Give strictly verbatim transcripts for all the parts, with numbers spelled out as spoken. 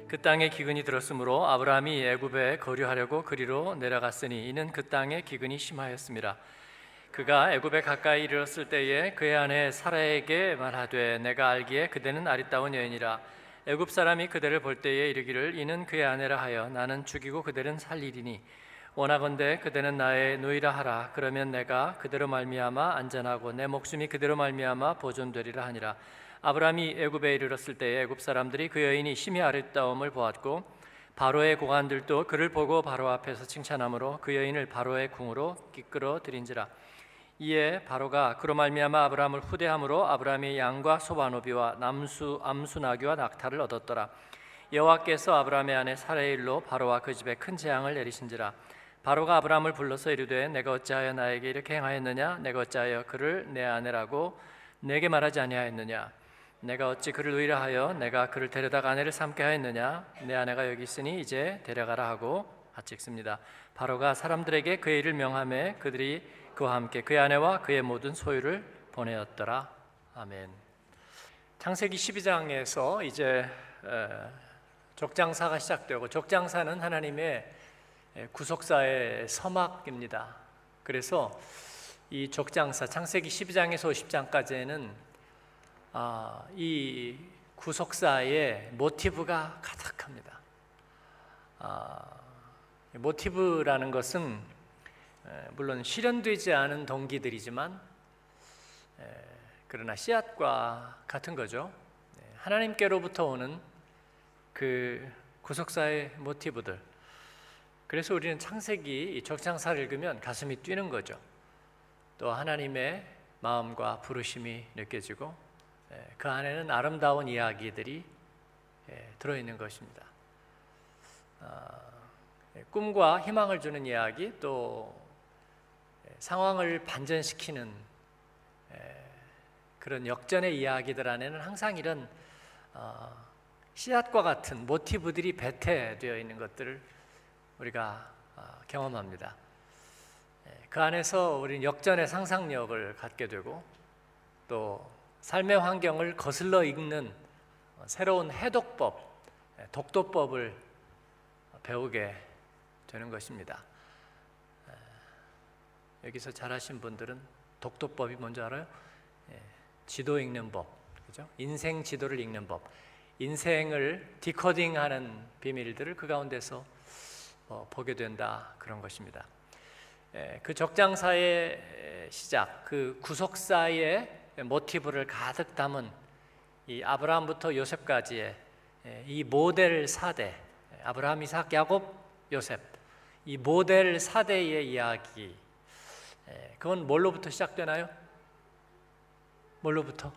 그 땅에 기근이 들었으므로 아브라함이 애굽에 거류하려고 그리로 내려갔으니 이는 그 땅에 기근이 심하였습니다. 그가 애굽에 가까이 이르렀을 때에 그의 아내 사라에게 말하되 내가 알기에 그대는 아리따운 여인이라. 애굽 사람이 그대를 볼 때에 이르기를 이는 그의 아내라 하여 나는 죽이고 그대는 살리리니 원하건대 그대는 나의 노이라 하라. 그러면 내가 그대로 말미암아 안전하고 내 목숨이 그대로 말미암아 보존되리라 하니라. 아브라함이 애굽에 이르렀을 때에 애굽 사람들이 그 여인이 심히 아름다움을 보았고 바로의 고관들도 그를 보고 바로 앞에서 칭찬하므로 그 여인을 바로의 궁으로 이끌어 들인지라. 이에 바로가 그로 말미암아 아브라함을 후대함으로 아브라함이 양과 소바노비와 남수 암수 나귀와 낙타를 얻었더라. 여호와께서 아브라함의 아내 사라의 일로 바로와 그 집에 큰 재앙을 내리신지라. 바로가 아브라함을 불러서 이르되 내가 어찌하여 나에게 이렇게 행하였느냐? 내가 어찌하여 그를 내 아내라고 내게 말하지 아니하였느냐? 내가 어찌 그를 의라 하여 내가 그를 데려다가 아내를 삼게 하였느냐? 내 아내가 여기 있으니 이제 데려가라 하고 같이 읽습니다. 바로가 사람들에게 그의 일을 명하매 그들이 그와 함께 그의 아내와 그의 모든 소유를 보내었더라. 아멘. 창세기 십이 장에서 이제 족장사가 시작되고, 족장사는 하나님의 구속사의 서막입니다. 그래서 이 족장사 창세기 십이 장에서 오십 장까지는 아, 이 구속사의 모티브가 가득합니다. 아, 모티브라는 것은 물론 실현되지 않은 동기들이지만 그러나 씨앗과 같은 거죠. 하나님께로부터 오는 그 구속사의 모티브들. 그래서 우리는 창세기 족장사를 읽으면 가슴이 뛰는 거죠. 또 하나님의 마음과 부르심이 느껴지고 그 안에는 아름다운 이야기들이 들어있는 것입니다. 꿈과 희망을 주는 이야기, 또 상황을 반전시키는 그런 역전의 이야기들 안에는 항상 이런 씨앗과 같은 모티브들이 배태되어 있는 것들을 우리가 경험합니다. 그 안에서 우리는 역전의 상상력을 갖게 되고 또 삶의 환경을 거슬러 읽는 새로운 해독법, 독도법을 배우게 되는 것입니다. 여기서 잘하신 분들은 독도법이 뭔지 알아요? 지도 읽는 법, 그죠? 인생 지도를 읽는 법, 인생을 디코딩하는 비밀들을 그 가운데서 보게 된다, 그런 것입니다. 그 적장사의 시작, 그 구속사의 모티브를 가득 담은 이 아브라함부터 요셉까지의 이 모델 사대, 아브라함, 이삭, 야곱, 요셉, 이 모델 사대의 이야기, 그건 뭘로부터 시작되나요? 뭘로부터?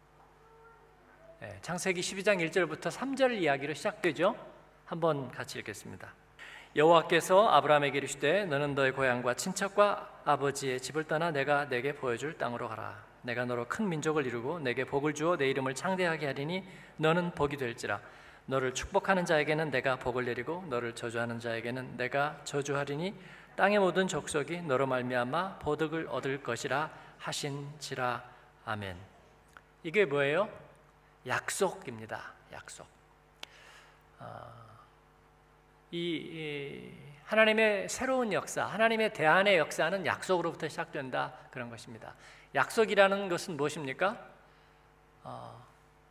창세기 십이 장 일 절부터 삼 절 이야기로 시작되죠. 한번 같이 읽겠습니다. 여호와께서 아브라함에게 이르시되 너는 너의 고향과 친척과 아버지의 집을 떠나 내가 내게 보여줄 땅으로 가라. 내가 너로 큰 민족을 이루고 내게 복을 주어 내 이름을 창대하게 하리니 너는 복이 될지라. 너를 축복하는 자에게는 내가 복을 내리고 너를 저주하는 자에게는 내가 저주하리니 땅의 모든 족속이 너로 말미암아 보덕을 얻을 것이라 하신지라. 아멘. 이게 뭐예요? 약속입니다. 약속. 어, 이, 이 하나님의 새로운 역사, 하나님의 대안의 역사는 약속으로부터 시작된다, 그런 것입니다. 약속이라는 것은 무엇입니까? 어,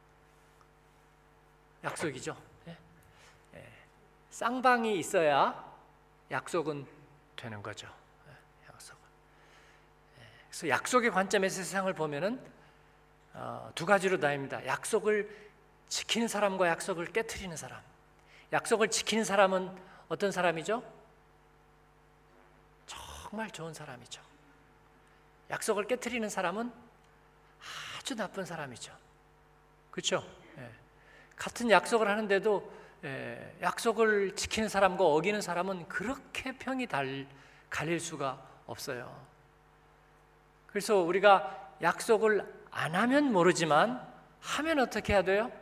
약속이죠. 예? 예. 쌍방이 있어야 약속은 되는 거죠. 예, 약속은. 예. 그래서 약속의 관점에서 세상을 보면은 어, 두 가지로 나뉩니다. 약속을 지키는 사람과 약속을 깨트리는 사람. 약속을 지키는 사람은 어떤 사람이죠? 정말 좋은 사람이죠. 약속을 깨트리는 사람은 아주 나쁜 사람이죠. 그렇죠? 예. 같은 약속을 하는데도 예, 약속을 지키는 사람과 어기는 사람은 그렇게 평이 달, 갈릴 수가 없어요. 그래서 우리가 약속을 안 하면 모르지만 하면 어떻게 해야 돼요?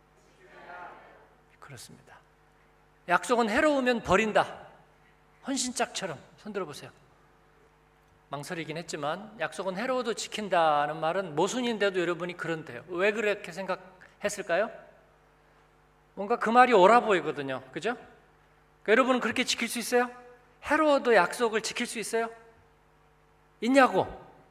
그렇습니다. 약속은 해로우면 버린다. 헌신짝처럼. 손 들어보세요. 망설이긴 했지만 약속은 해로워도 지킨다는 말은 모순인데도 여러분이 그런데요. 왜 그렇게 생각했을까요? 뭔가 그 말이 옳아 보이거든요. 그죠? 그러니까 여러분은 그렇게 지킬 수 있어요? 헤로도 약속을 지킬 수 있어요? 있냐고?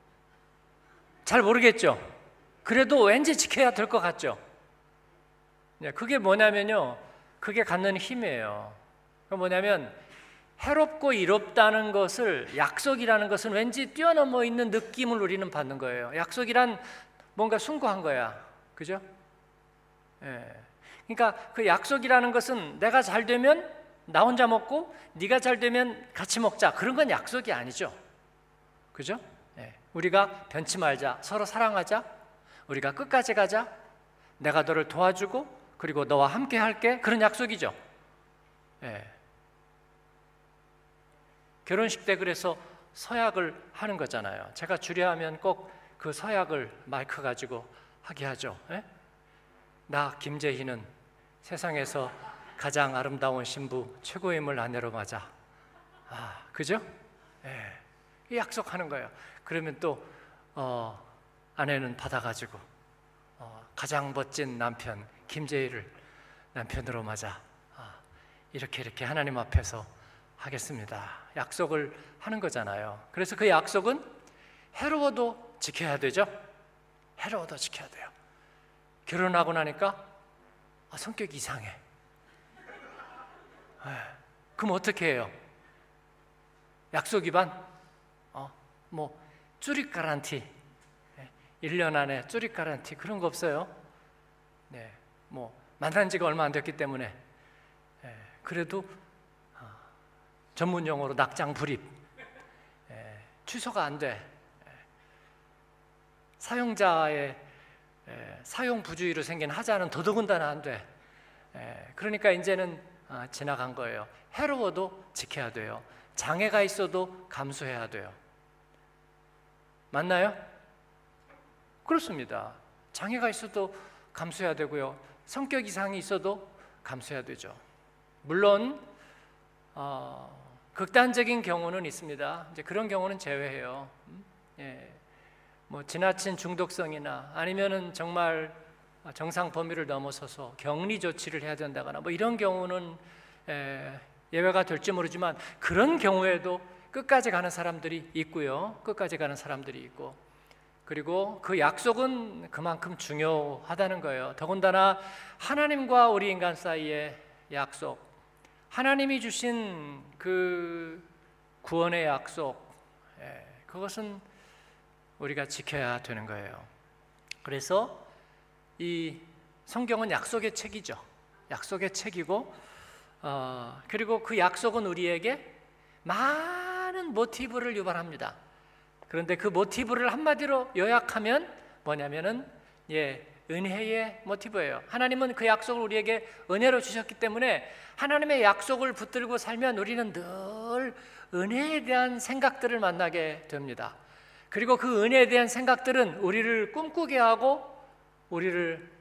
잘 모르겠죠? 그래도 왠지 지켜야 될 것 같죠? 그게 뭐냐면요, 그게 갖는 힘이에요. 그게 뭐냐면 해롭고 이롭다는 것을, 약속이라는 것은 왠지 뛰어넘어 있는 느낌을 우리는 받는 거예요. 약속이란 뭔가 숭고한 거야. 그죠? 예. 그러니까 그 약속이라는 것은 내가 잘 되면 나 혼자 먹고 네가 잘 되면 같이 먹자, 그런 건 약속이 아니죠. 그죠? 예. 우리가 변치 말자, 서로 사랑하자, 우리가 끝까지 가자, 내가 너를 도와주고 그리고 너와 함께 할게, 그런 약속이죠. 예. 결혼식 때 그래서 서약을 하는 거잖아요. 제가 주례하면 꼭 그 서약을 마이크 가지고 하게 하죠. 예? 나 김재희는 세상에서 가장 아름다운 신부, 최고임을 아내로 맞아. 아, 그죠? 예. 약속하는 거예요. 그러면 또 어, 아내는 받아가지고 어, 가장 멋진 남편 김재희를 남편으로 맞아. 아, 이렇게 이렇게 하나님 앞에서 하겠습니다. 약속을 하는 거잖아요. 그래서 그 약속은 해로워도 지켜야 되죠. 해로워도 지켜야 돼요. 결혼하고 나니까 아, 성격이 이상해. 에이, 그럼 어떻게 해요? 약속 위반? 어, 뭐 쭈릿 가란티, 일 년 안에 쭈릿 가란티, 그런 거 없어요. 네, 뭐 만난 지가 얼마 안 됐기 때문에 예, 그래도 어, 전문 용어로 낙장 불입, 예, 취소가 안 돼. 예, 사용자의 예, 사용 부주의로 생긴 하자는 더더군다나 안 돼. 예, 그러니까 이제는 아, 지나간 거예요. 해로워도 지켜야 돼요. 장애가 있어도 감수해야 돼요. 맞나요? 그렇습니다. 장애가 있어도 감수해야 되고요. 성격 이상이 있어도 감수해야 되죠. 물론 어, 극단적인 경우는 있습니다. 이제 그런 경우는 제외해요. 음? 예. 뭐 지나친 중독성이나 아니면은 정말 정상 범위를 넘어서서 격리 조치를 해야 된다거나 뭐 이런 경우는 에, 예외가 될지 모르지만 그런 경우에도 끝까지 가는 사람들이 있고요. 끝까지 가는 사람들이 있고, 그리고 그 약속은 그만큼 중요하다는 거예요. 더군다나 하나님과 우리 인간 사이의 약속, 하나님이 주신 그 구원의 약속, 예, 그것은 우리가 지켜야 되는 거예요. 그래서 이 성경은 약속의 책이죠. 약속의 책이고 어, 그리고 그 약속은 우리에게 많은 모티브를 유발합니다. 그런데 그 모티브를 한마디로 요약하면 뭐냐면은 예, 은혜의 모티브예요. 하나님은 그 약속을 우리에게 은혜로 주셨기 때문에 하나님의 약속을 붙들고 살면 우리는 늘 은혜에 대한 생각들을 만나게 됩니다. 그리고 그 은혜에 대한 생각들은 우리를 꿈꾸게 하고 우리를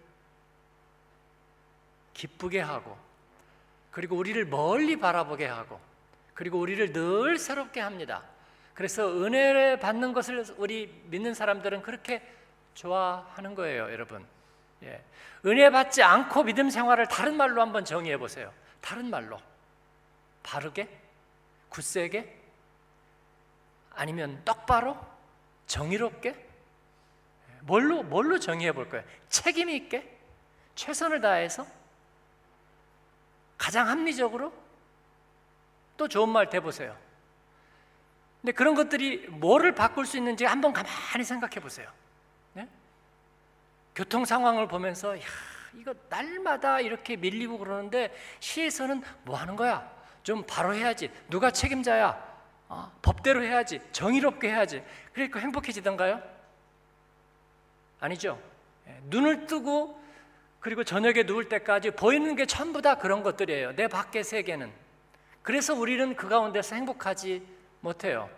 기쁘게 하고 그리고 우리를 멀리 바라보게 하고 그리고 우리를 늘 새롭게 합니다. 그래서 은혜를 받는 것을 우리 믿는 사람들은 그렇게 좋아하는 거예요, 여러분. 예. 은혜 받지 않고 믿음 생활을 다른 말로 한번 정의해 보세요. 다른 말로 바르게, 굳세게, 아니면 똑바로, 정의롭게, 뭘로 뭘로 정의해 볼 거예요? 책임 있게, 최선을 다해서, 가장 합리적으로, 또 좋은 말 대보세요. 근데 그런 것들이 뭐를 바꿀 수 있는지 한번 가만히 생각해 보세요. 네? 교통 상황을 보면서 야, 이거 날마다 이렇게 밀리고 그러는데 시에서는 뭐 하는 거야? 좀 바로 해야지. 누가 책임자야? 어, 법대로 해야지. 정의롭게 해야지. 그러니까 행복해지던가요? 아니죠. 예, 눈을 뜨고 그리고 저녁에 누울 때까지 보이는 게 전부 다 그런 것들이에요. 내 밖의 세계는. 그래서 우리는 그 가운데서 행복하지 못해요.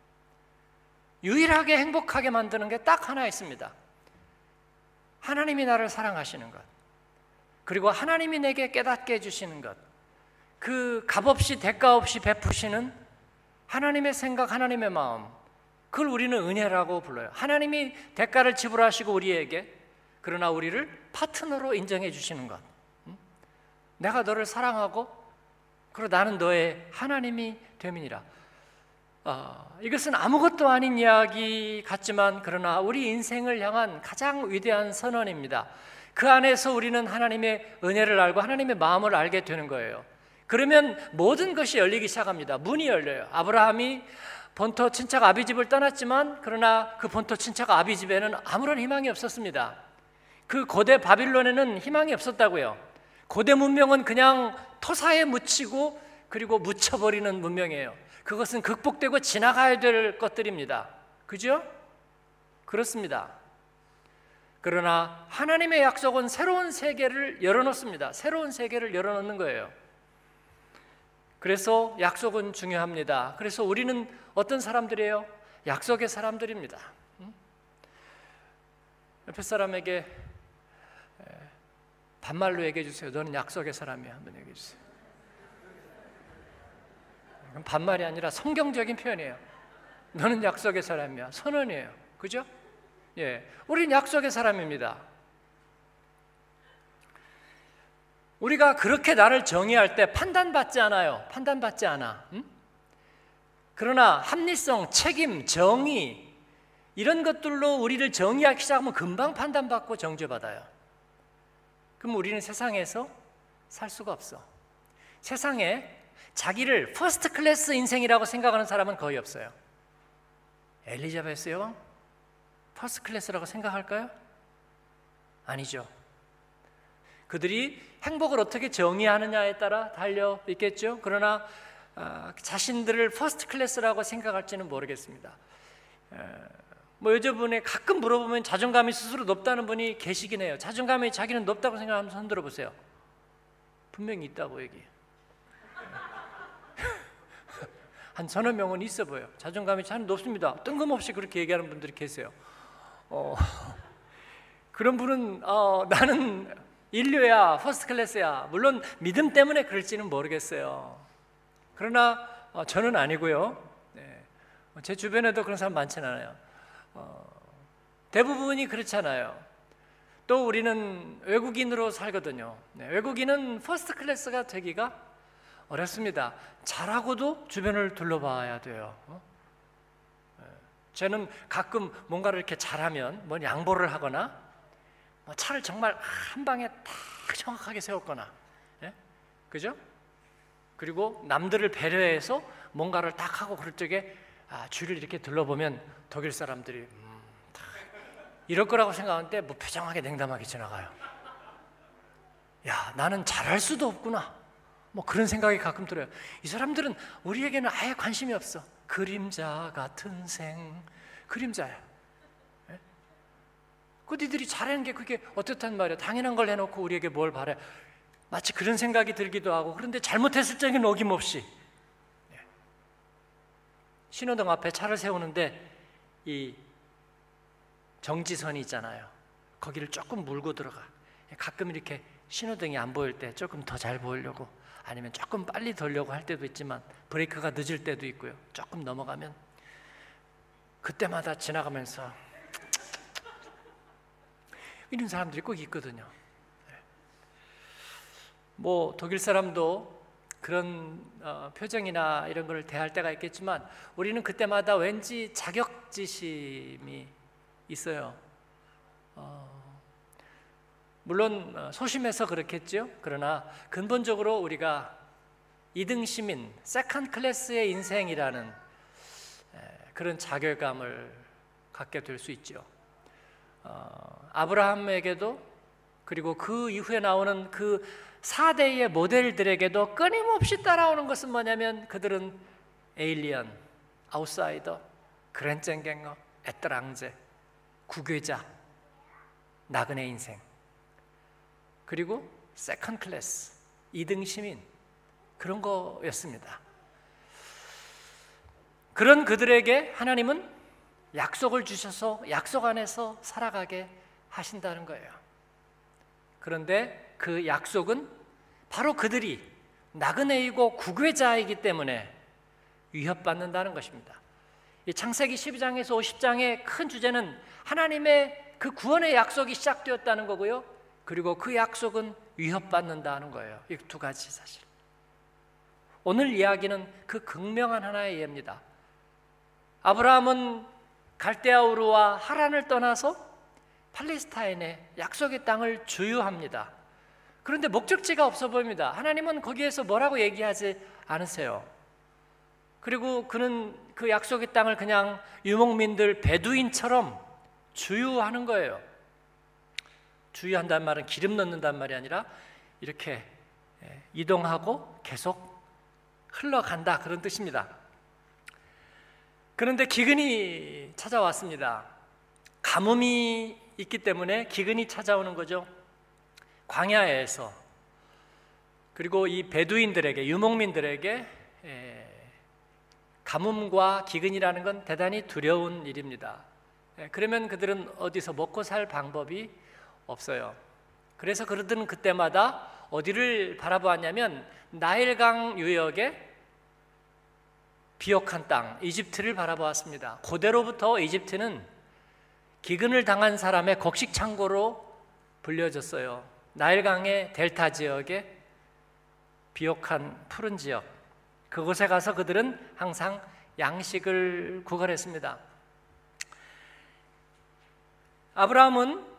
유일하게 행복하게 만드는 게 딱 하나 있습니다. 하나님이 나를 사랑하시는 것, 그리고 하나님이 내게 깨닫게 해주시는 것, 그 값없이 대가 없이 베푸시는 하나님의 생각, 하나님의 마음, 그걸 우리는 은혜라고 불러요. 하나님이 대가를 지불하시고 우리에게, 그러나 우리를 파트너로 인정해 주시는 것, 내가 너를 사랑하고 그리고 나는 너의 하나님이 됨이니라. 어, 이것은 아무것도 아닌 이야기 같지만 그러나 우리 인생을 향한 가장 위대한 선언입니다. 그 안에서 우리는 하나님의 은혜를 알고 하나님의 마음을 알게 되는 거예요. 그러면 모든 것이 열리기 시작합니다. 문이 열려요. 아브라함이 본토 친척 아비집을 떠났지만 그러나 그 본토 친척 아비집에는 아무런 희망이 없었습니다. 그 고대 바빌론에는 희망이 없었다고요. 고대 문명은 그냥 토사에 묻히고 그리고 묻혀버리는 문명이에요. 그것은 극복되고 지나가야 될 것들입니다. 그죠? 그렇습니다. 그러나 하나님의 약속은 새로운 세계를 열어놓습니다. 새로운 세계를 열어놓는 거예요. 그래서 약속은 중요합니다. 그래서 우리는 어떤 사람들이에요? 약속의 사람들입니다. 옆에 사람에게 반말로 얘기해 주세요. 너는 약속의 사람이야. 한번 얘기해 주세요. 반말이 아니라 성경적인 표현이에요. 너는 약속의 사람이야. 선언이에요. 그죠? 예, 우린 약속의 사람입니다. 우리가 그렇게 나를 정의할 때 판단받지 않아요. 판단받지 않아. 응? 그러나 합리성, 책임, 정의 이런 것들로 우리를 정의하기 시작하면 금방 판단받고 정죄받아요. 그럼 우리는 세상에서 살 수가 없어. 세상에 자기를 퍼스트 클래스 인생이라고 생각하는 사람은 거의 없어요. 엘리자베스 여왕? 퍼스트 클래스라고 생각할까요? 아니죠. 그들이 행복을 어떻게 정의하느냐에 따라 달려 있겠죠. 그러나 어, 자신들을 퍼스트 클래스라고 생각할지는 모르겠습니다. 에, 뭐 여자분이 가끔 물어보면 자존감이 스스로 높다는 분이 계시긴 해요. 자존감이 자기는 높다고 생각하면 손 들어보세요. 분명히 있다고 얘기. 한 서너 명은 있어 보여. 자존감이 참 높습니다. 뜬금없이 그렇게 얘기하는 분들이 계세요. 어, 그런 분은 어, 나는 인류야, 퍼스트 클래스야. 물론 믿음 때문에 그럴지는 모르겠어요. 그러나 어, 저는 아니고요. 네. 제 주변에도 그런 사람 많지는 않아요. 어, 대부분이 그렇잖아요. 또 우리는 외국인으로 살거든요. 네, 외국인은 퍼스트 클래스가 되기가 어렵습니다. 잘하고도 주변을 둘러봐야 돼요. 어? 네. 저는 가끔 뭔가를 이렇게 잘하면 뭐 양보를 하거나 뭐 차를 정말 한 방에 딱 정확하게 세웠거나, 예? 그죠? 그리고 남들을 배려해서 뭔가를 딱 하고 그럴 적에 아, 주위를 이렇게 둘러보면 독일 사람들이 음, 이럴 거라고 생각하는데 뭐 표정하게 냉담하게 지나가요. 야, 나는 잘할 수도 없구나. 뭐 그런 생각이 가끔 들어요. 이 사람들은 우리에게는 아예 관심이 없어. 그림자 같은 생, 그림자야. 예? 그 니들이 잘하는 게 그게 어떻단 말이야. 당연한 걸 해놓고 우리에게 뭘 바래. 마치 그런 생각이 들기도 하고. 그런데 잘못했을 적에는 어김없이 예. 신호등 앞에 차를 세우는데 이 정지선이 있잖아요. 거기를 조금 물고 들어가. 가끔 이렇게 신호등이 안 보일 때 조금 더 잘 보이려고, 아니면 조금 빨리 돌려고 할 때도 있지만 브레이크가 늦을 때도 있고요. 조금 넘어가면 그때마다 지나가면서 이런 사람들이 꼭 있거든요. 뭐 독일 사람도 그런 어, 표정이나 이런 걸 대할 때가 있겠지만 우리는 그때마다 왠지 자격지심이 있어요. 어, 물론 소심해서 그렇겠죠. 그러나 근본적으로 우리가 이등 시민, 세컨드 클래스의 인생이라는 그런 자괴감을 갖게 될 수 있죠. 어, 아브라함에게도 그리고 그 이후에 나오는 그 사 대의 모델들에게도 끊임없이 따라오는 것은 뭐냐면 그들은 에일리언, 아웃사이더, 그랜쨍갱어, 에트랑제, 구괴자, 나그네 인생, 그리고 세컨드 클래스, 이등 시민, 그런 거였습니다. 그런 그들에게 하나님은 약속을 주셔서 약속 안에서 살아가게 하신다는 거예요. 그런데 그 약속은 바로 그들이 나그네이고 구괴자이기 때문에 위협받는다는 것입니다. 이 창세기 십이 장에서 오십 장의 큰 주제는 하나님의 그 구원의 약속이 시작되었다는 거고요. 그리고 그 약속은 위협받는다는 거예요. 이 두 가지 사실. 오늘 이야기는 그 극명한 하나의 예입니다. 아브라함은 갈대아 우르와 하란을 떠나서 팔레스타인의 약속의 땅을 주유합니다. 그런데 목적지가 없어 보입니다. 하나님은 거기에서 뭐라고 얘기하지 않으세요. 그리고 그는 그 약속의 땅을 그냥 유목민들 베두인처럼 주유하는 거예요. 주유한다는 말은 기름 넣는다는 말이 아니라 이렇게 이동하고 계속 흘러간다, 그런 뜻입니다. 그런데 기근이 찾아왔습니다. 가뭄이 있기 때문에 기근이 찾아오는 거죠. 광야에서. 그리고 이 베두인들에게, 유목민들에게 가뭄과 기근이라는 건 대단히 두려운 일입니다. 그러면 그들은 어디서 먹고 살 방법이 없어요. 그래서 그들은 그때마다 어디를 바라보았냐면 나일강 유역의 비옥한 땅, 이집트를 바라보았습니다. 고대로부터 이집트는 기근을 당한 사람의 곡식 창고로 불려졌어요. 나일강의 델타 지역의 비옥한 푸른 지역, 그곳에 가서 그들은 항상 양식을 구걸했습니다. 아브라함은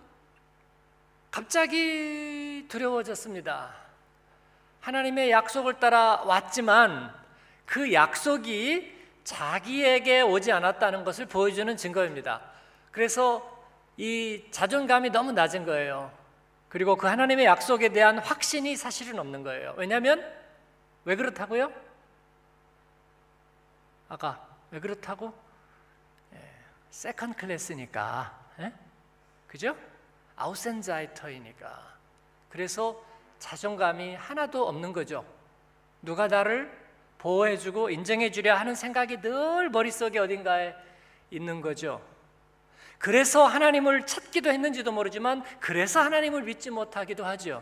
갑자기 두려워졌습니다. 하나님의 약속을 따라 왔지만 그 약속이 자기에게 오지 않았다는 것을 보여주는 증거입니다. 그래서 이 자존감이 너무 낮은 거예요. 그리고 그 하나님의 약속에 대한 확신이 사실은 없는 거예요. 왜냐하면 왜 그렇다고요? 아까 왜 그렇다고? 세컨 클래스니까, 예? 그죠? 아우센자이터이니까. 그래서 자존감이 하나도 없는 거죠. 누가 나를 보호해주고 인정해주려 하는 생각이 늘 머릿속에 어딘가에 있는 거죠. 그래서 하나님을 찾기도 했는지도 모르지만 그래서 하나님을 믿지 못하기도 하죠.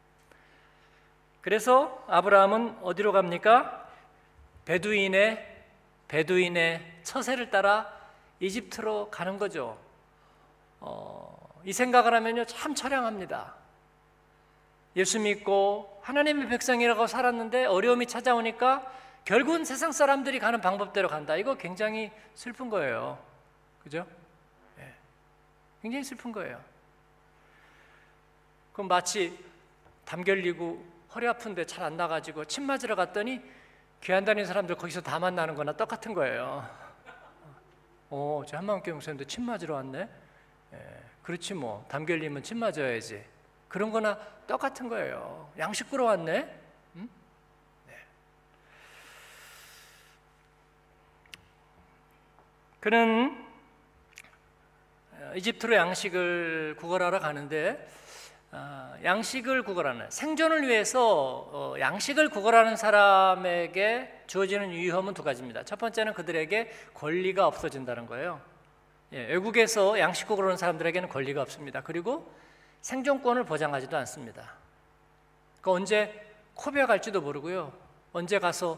그래서 아브라함은 어디로 갑니까? 베두인의 베두인의 처세를 따라 이집트로 가는 거죠. 어, 이 생각을 하면요 참 처량합니다. 예수 믿고 하나님의 백성이라고 살았는데 어려움이 찾아오니까 결국은 세상 사람들이 가는 방법대로 간다. 이거 굉장히 슬픈 거예요. 그죠? 예. 굉장히 슬픈 거예요. 그럼 마치 담 결리고 허리 아픈데 잘 안 나가지고 침 맞으러 갔더니 교회 다니는 사람들 거기서 다 만나는 거나 똑같은 거예요. 어, 저 한마음교회 목사님도 침 맞으러 왔네? 예, 그렇지 뭐. 담 결리면 침 맞아야지. 그런 거나 똑같은 거예요. 양식 구러 왔네? 응? 네. 그는 이집트로 양식을 구걸하러 가는데 어, 양식을 구걸하는, 생존을 위해서 어, 양식을 구걸하는 사람에게 주어지는 위험은 두 가지입니다. 첫 번째는 그들에게 권리가 없어진다는 거예요. 예, 외국에서 양식 구걸하는 사람들에게는 권리가 없습니다. 그리고 생존권을 보장하지도 않습니다. 그러니까 언제 코비아 갈지도 모르고요. 언제 가서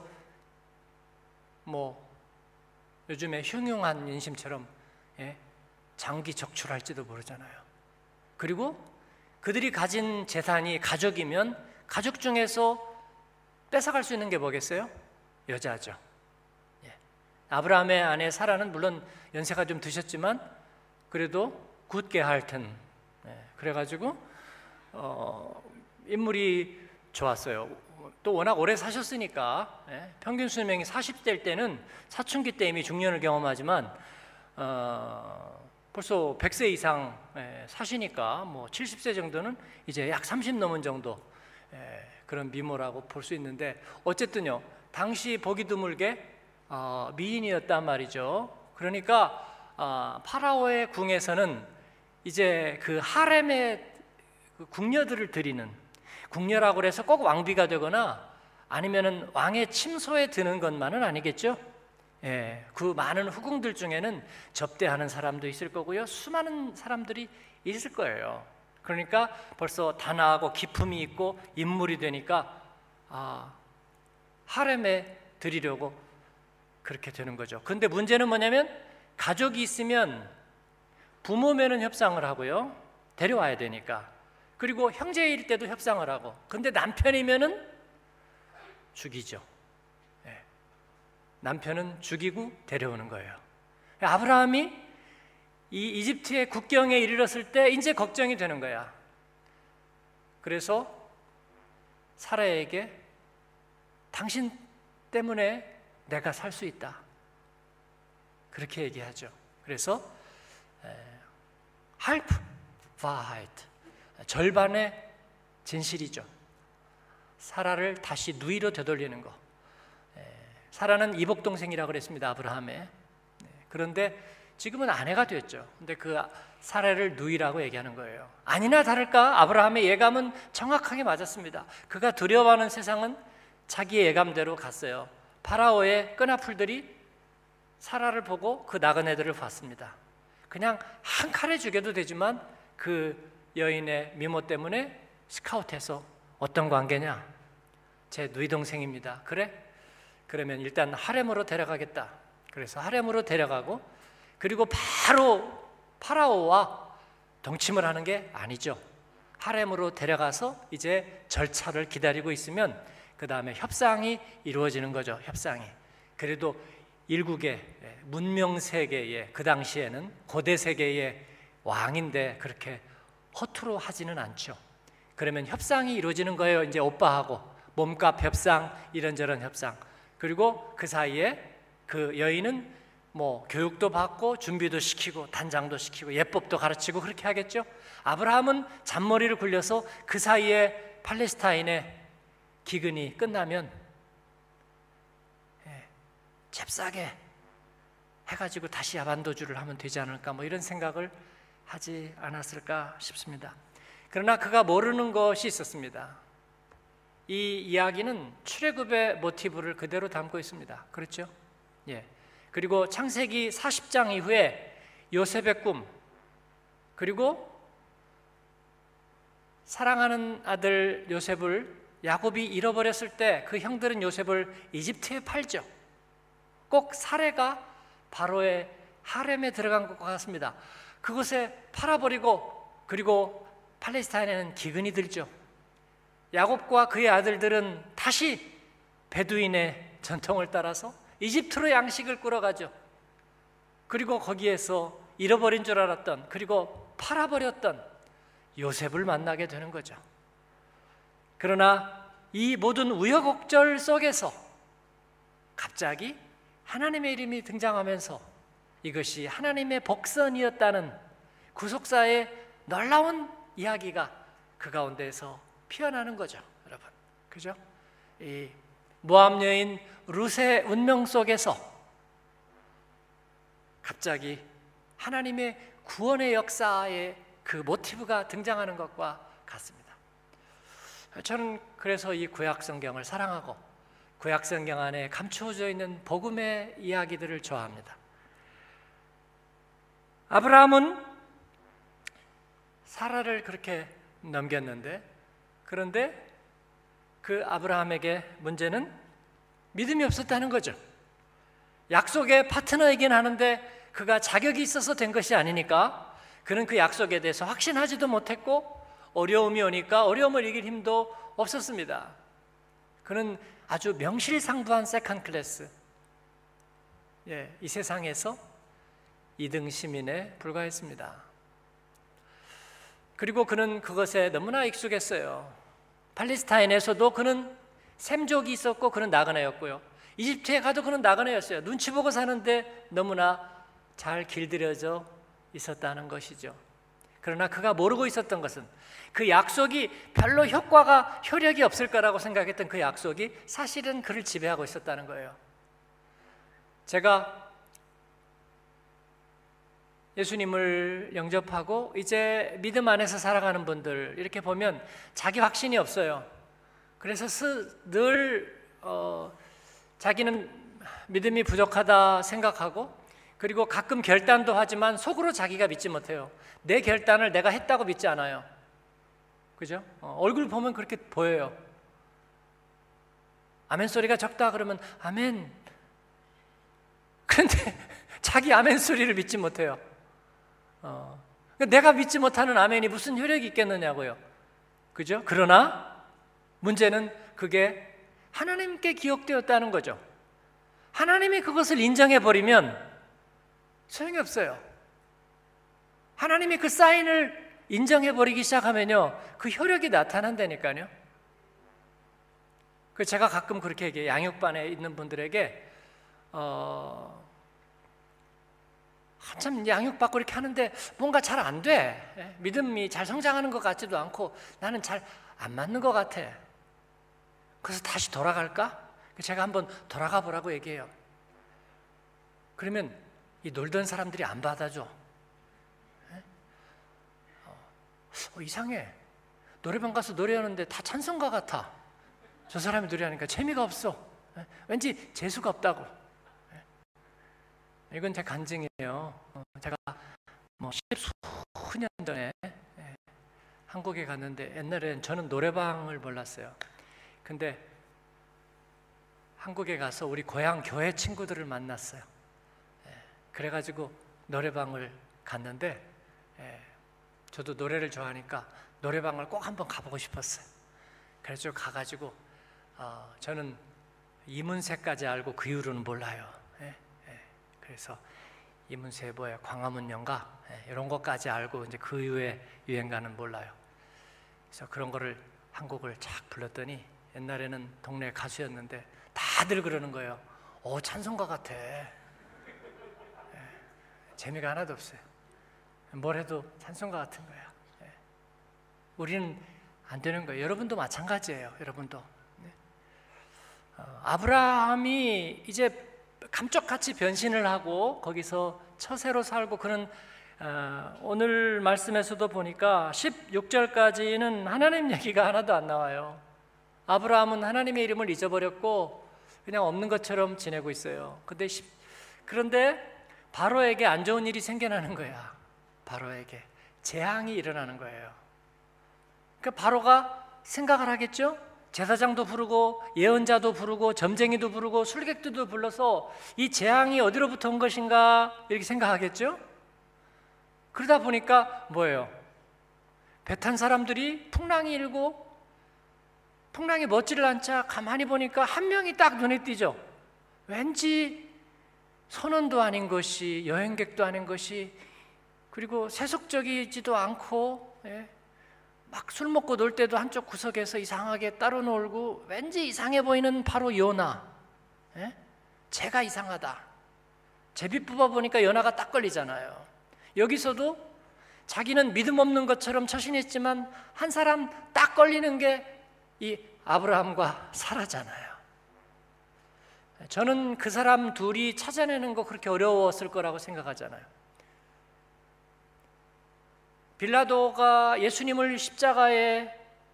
뭐 요즘에 흉흉한 인심처럼 예, 장기 적출할지도 모르잖아요. 그리고 그들이 가진 재산이 가족이면 가족 중에서 뺏어갈 수 있는 게 뭐겠어요? 여자죠. 예. 아브라함의 아내 사라는 물론 연세가 좀 드셨지만 그래도 굳게 하여튼 예. 그래가지고 어, 인물이 좋았어요. 또 워낙 오래 사셨으니까 예. 평균 수명이 사십 대일 때는 사춘기 때 이미 중년을 경험하지만 어, 벌써 백 세 이상 사시니까 뭐 칠십 세 정도는 이제 약 삼십 넘은 정도 그런 미모라고 볼 수 있는데 어쨌든요 당시 보기 드물게 미인이었단 말이죠. 그러니까 파라오의 궁에서는 이제 그 하렘의 궁녀들을 드리는, 궁녀라고 해서 꼭 왕비가 되거나 아니면은 왕의 침소에 드는 것만은 아니겠죠. 예, 그 많은 후궁들 중에는 접대하는 사람도 있을 거고요, 수많은 사람들이 있을 거예요. 그러니까 벌써 단아하고 기품이 있고 인물이 되니까 아, 하렘에 드리려고 그렇게 되는 거죠. 근데 문제는 뭐냐면 가족이 있으면 부모면은 협상을 하고요, 데려와야 되니까. 그리고 형제일 때도 협상을 하고, 근데 남편이면은 죽이죠. 예. 남편은 죽이고 데려오는 거예요. 아브라함이 이 이집트의 국경에 이르렀을 때 이제 걱정이 되는 거야. 그래서 사라에게 당신 때문에 내가 살 수 있다, 그렇게 얘기하죠. 그래서 half Wahrheit, 절반의 진실이죠. 사라를 다시 누이로 되돌리는 거. 사라는 이복 동생이라고 그랬습니다, 아브라함의. 그런데 지금은 아내가 됐죠. 근데 그 사라를 누이라고 얘기하는 거예요. 아니나 다를까 아브라함의 예감은 정확하게 맞았습니다. 그가 두려워하는 세상은 자기의 예감대로 갔어요. 파라오의 끈아풀들이 사라를 보고 그 나그네들을 봤습니다. 그냥 한 칼에 죽여도 되지만 그 여인의 미모 때문에 스카웃해서 어떤 관계냐? 제 누이 동생입니다. 그래? 그러면 일단 하렘으로 데려가겠다. 그래서 하렘으로 데려가고, 그리고 바로 파라오와 동침을 하는 게 아니죠. 하렘으로 데려가서 이제 절차를 기다리고 있으면 그 다음에 협상이 이루어지는 거죠. 협상이. 그래도 일국의 문명 세계의, 그 당시에는 고대 세계의 왕인데 그렇게 허투루 하지는 않죠. 그러면 협상이 이루어지는 거예요. 이제 오빠하고 몸값 협상, 이런저런 협상. 그리고 그 사이에 그 여인은 뭐 교육도 받고 준비도 시키고 단장도 시키고 예법도 가르치고 그렇게 하겠죠. 아브라함은 잔머리를 굴려서 그 사이에 팔레스타인의 기근이 끝나면 예, 잽싸게 해가지고 다시 야반도주를 하면 되지 않을까, 뭐 이런 생각을 하지 않았을까 싶습니다. 그러나 그가 모르는 것이 있었습니다. 이 이야기는 출애굽의 모티브를 그대로 담고 있습니다. 그렇죠? 예. 그리고 창세기 사십 장 이후에 요셉의 꿈, 그리고 사랑하는 아들 요셉을 야곱이 잃어버렸을 때 그 형들은 요셉을 이집트에 팔죠. 꼭 사례가 바로의 하렘에 들어간 것과 같습니다. 그곳에 팔아버리고, 그리고 팔레스타인에는 기근이 들죠. 야곱과 그의 아들들은 다시 베두인의 전통을 따라서 이집트로 양식을 끌어가죠. 그리고 거기에서 잃어버린 줄 알았던, 그리고 팔아버렸던 요셉을 만나게 되는 거죠. 그러나 이 모든 우여곡절 속에서 갑자기 하나님의 이름이 등장하면서 이것이 하나님의 복선이었다는 구속사의 놀라운 이야기가 그 가운데에서 피어나는 거죠, 여러분. 그죠? 이 모압 여인 룻의 운명 속에서 갑자기 하나님의 구원의 역사의 그 모티브가 등장하는 것과 같습니다. 저는 그래서 이 구약 성경을 사랑하고 구약 성경 안에 감추어져 있는 복음의 이야기들을 좋아합니다. 아브라함은 사라를 그렇게 넘겼는데, 그런데 그 아브라함에게 문제는 믿음이 없었다는 거죠. 약속의 파트너이긴 하는데 그가 자격이 있어서 된 것이 아니니까 그는 그 약속에 대해서 확신하지도 못했고, 어려움이 오니까 어려움을 이길 힘도 없었습니다. 그는 아주 명실상부한 세컨 클래스, 예, 이 세상에서 이 등 시민에 불과했습니다. 그리고 그는 그것에 너무나 익숙했어요. 팔레스타인에서도 그는 셈족이 있었고 그는 나그네였고요. 이집트에 가도 그는 나그네였어요. 눈치 보고 사는데 너무나 잘 길들여져 있었다는 것이죠. 그러나 그가 모르고 있었던 것은 그 약속이 별로 효과가, 효력이 없을 거라고 생각했던 그 약속이 사실은 그를 지배하고 있었다는 거예요. 제가 예수님을 영접하고 이제 믿음 안에서 살아가는 분들 이렇게 보면 자기 확신이 없어요. 그래서 늘 어, 자기는 믿음이 부족하다 생각하고, 그리고 가끔 결단도 하지만 속으로 자기가 믿지 못해요. 내 결단을 내가 했다고 믿지 않아요. 그죠? 어, 얼굴 보면 그렇게 보여요. 아멘 소리가 적다 그러면 아멘. 그런데 자기 아멘 소리를 믿지 못해요. 어, 내가 믿지 못하는 아멘이 무슨 효력이 있겠느냐고요. 그죠? 그러나 문제는 그게 하나님께 기억되었다는 거죠. 하나님이 그것을 인정해버리면 소용이 없어요. 하나님이 그 사인을 인정해버리기 시작하면요, 그 효력이 나타난다니까요. 그 제가 가끔 그렇게 얘기해요. 양육반에 있는 분들에게 어, 한참 양육받고 이렇게 하는데 뭔가 잘 안 돼. 믿음이 잘 성장하는 것 같지도 않고 나는 잘 안 맞는 것 같아. 그래서 다시 돌아갈까? 제가 한번 돌아가 보라고 얘기해요. 그러면 이 놀던 사람들이 안 받아줘. 어, 이상해. 노래방 가서 노래하는데 다 찬송가 같아. 저 사람이 노래하니까 재미가 없어. 왠지 재수가 없다고. 이건 제 간증이에요. 제가 뭐 십수년 전에 한국에 갔는데, 옛날엔 저는 노래방을 몰랐어요. 근데 한국에 가서 우리 고향 교회 친구들을 만났어요. 그래가지고 노래방을 갔는데, 저도 노래를 좋아하니까 노래방을 꼭 한번 가보고 싶었어요. 그래서 가가지고 어, 저는 이문세까지 알고 그 이후로는 몰라요. 그래서 이문세 뭐야 광화문 연가 이런 것까지 알고 이제 그 이후에 유행가는 몰라요. 그래서 그런 거를 한 곡을 쫙 불렀더니, 옛날에는 동네 가수였는데 다들 그러는 거예요. 오, 찬송가 같아. 예, 재미가 하나도 없어요. 뭘 해도 찬송가 같은 거야. 예. 우리는 안 되는 거예요. 여러분도 마찬가지예요. 여러분도. 네. 어, 아브라함이 이제 감쪽같이 변신을 하고 거기서 처세로 살고 그런 어, 오늘 말씀에서도 보니까 십육 절까지는 하나님 얘기가 하나도 안 나와요. 아브라함은 하나님의 이름을 잊어버렸고 그냥 없는 것처럼 지내고 있어요. 근데 십, 그런데 바로에게 안 좋은 일이 생겨나는 거야. 바로에게 재앙이 일어나는 거예요. 그러니까 바로가 생각을 하겠죠? 제사장도 부르고 예언자도 부르고 점쟁이도 부르고 술객들도 불러서 이 재앙이 어디로부터 온 것인가 이렇게 생각하겠죠? 그러다 보니까 뭐예요? 배 탄 사람들이 풍랑이 일고 풍랑이 멎지를 않자 가만히 보니까 한 명이 딱 눈에 띄죠. 왠지 선원도 아닌 것이, 여행객도 아닌 것이, 그리고 세속적이지도 않고, 예, 막 술 먹고 놀 때도 한쪽 구석에서 이상하게 따로 놀고 왠지 이상해 보이는 바로 요나. 예? 쟤가 이상하다. 제비 뽑아보니까 요나가 딱 걸리잖아요. 여기서도 자기는 믿음 없는 것처럼 처신했지만 한 사람 딱 걸리는 게 이 아브라함과 사라잖아요. 저는 그 사람 둘이 찾아내는 거 그렇게 어려웠을 거라고 생각하잖아요. 빌라도가 예수님을 십자가에